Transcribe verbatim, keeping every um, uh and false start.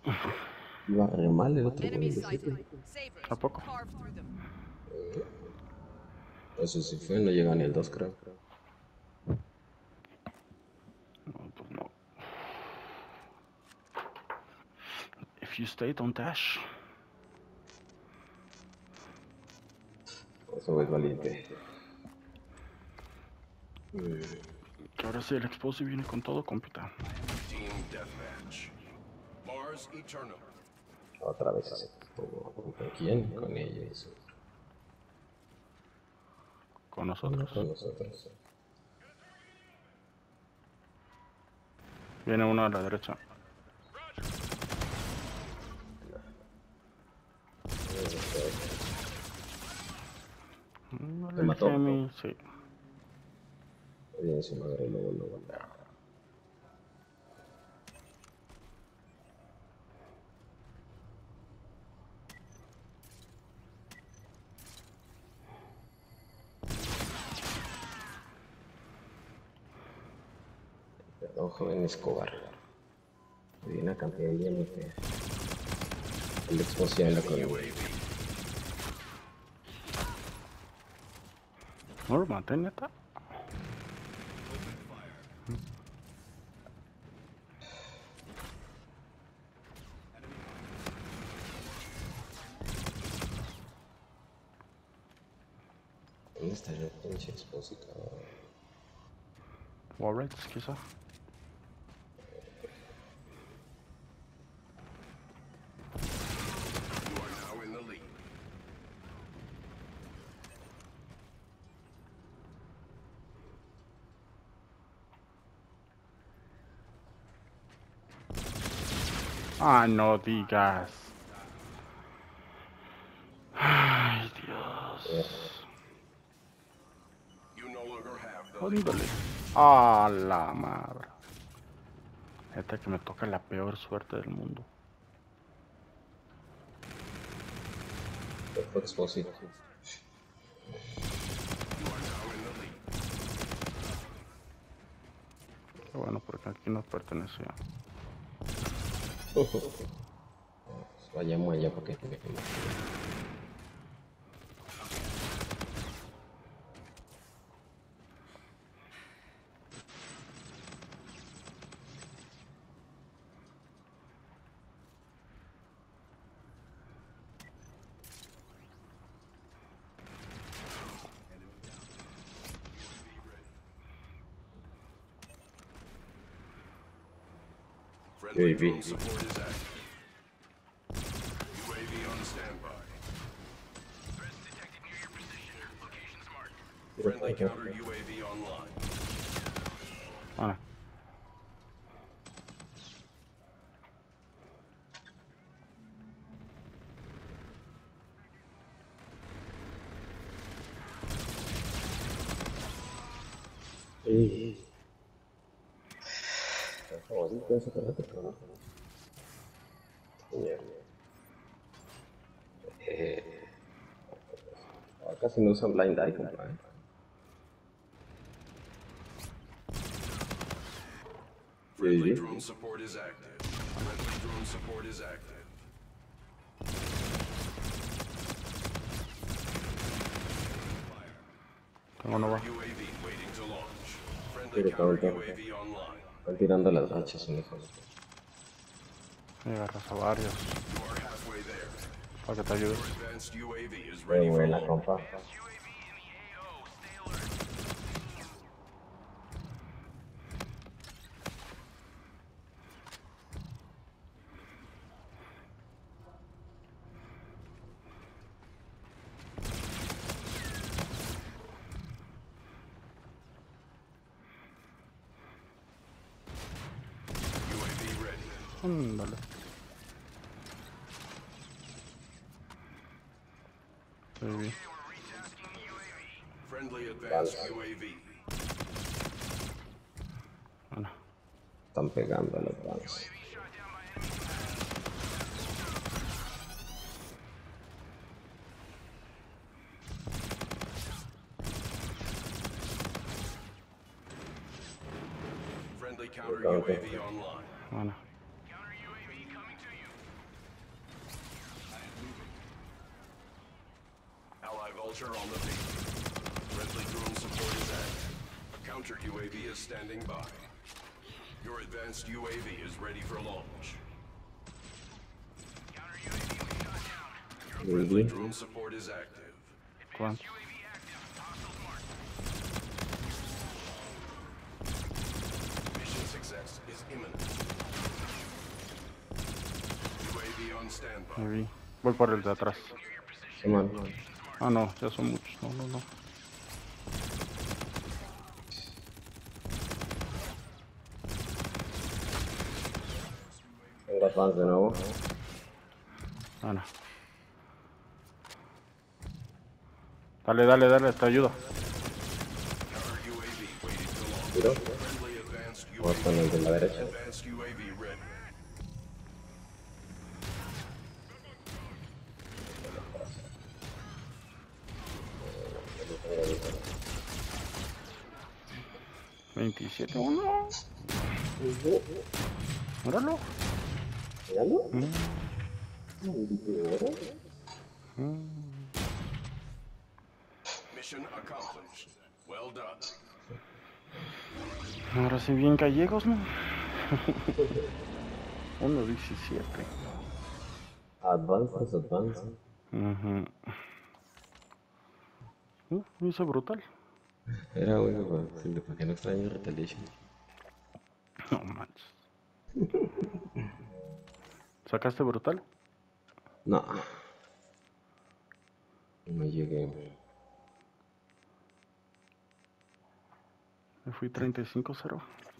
Iba re mal el otro güey, Enemy le sigue. sighted. ¿A Sabers will poco? carve through them. Eso sí fue, no llega ni el dos creo. No, pues no. If you stay, don't dash. Eso es valiente. Que ahora sí el explosive viene con todo, compita. Team Deathmatch. Mars Eternal. Otra vez ese. ¿Con quién? Con ellos. Con nosotros. Con nosotros. Viene uno a la derecha. Mm, ¿Te el mató? Gemi, sí. Bien, su madre, luego, luego. Perdón, joven Escobar. Me viene a cambiar bien muy fea. El exposiendo con U A V. ¿No lo maté, neta? ¿Dónde está el pinche expositor? Warreds, quizá. You are now in the lead. Ah, no digas. Ay, Dios. You no longer have the lead. Ándale. Ah, la madre. Neta que me toca la peor suerte del mundo. Fue expositor. You are now in the lead. Qué bueno, porque aquí no pertenecía. Vaya muella porque tiene que matar. Friendly U A V. drone support is active. U A V on standby. Threats detected near your position. Location's marked. Friendly counter U A V online. Bueno. Sí. Oh, sí, puede sacar la persona. Eh, casi no usan blind eye, compa. ¿Eh? Friendly Sí. drone support is active. Friendly drone support is active. Tengo no va. U A V waiting to launch. Friendly Pero counter cabrón, U A V online. están tirando las lanchas, un hijo. Me agarras a varios. You are halfway there. Para que te ayudes. Advanced U A V is Qué ready for buena, launch. compa. U A V in the A O. Stay alert. U A V ready. Ándale. Baby. Friendly advanced U A V. Bueno. Están pegando a los bancos. Friendly counter U A V online. Bueno. Counter U A V coming to you. Belcher on the beat. Friendly drone support is active. A counter U A V is standing by. Your advanced U A V is ready for launch. Friendly Really? drone support is active. ¿Cuánto? Mission success is imminent. U A V on standby. Me vi. Voy por el de atrás. Come on. Ah, no, ya son muchos. No, no, no. Tengo fans de nuevo. Ah, no. Dale, dale, dale, te ayudo. Counter U A V waiting to launch. Tiro. Friendly advanced U A Vamos con el de la V. derecha. Advanced U A V ready. veintisiete uno. Míralo. ¿Míralo? Mm, ¿Mm? mm. Mission accomplished. Well done. Ahora sí bien gallegos, ¿no? uno diecisiete. Advance, advance. Uh Uh, lo hizo brutal. Era bueno para decirle, ¿para qué no extraño Retaliation? No manches. ¿Sacaste brutal? No. No llegué. Me fui treinta y cinco cero.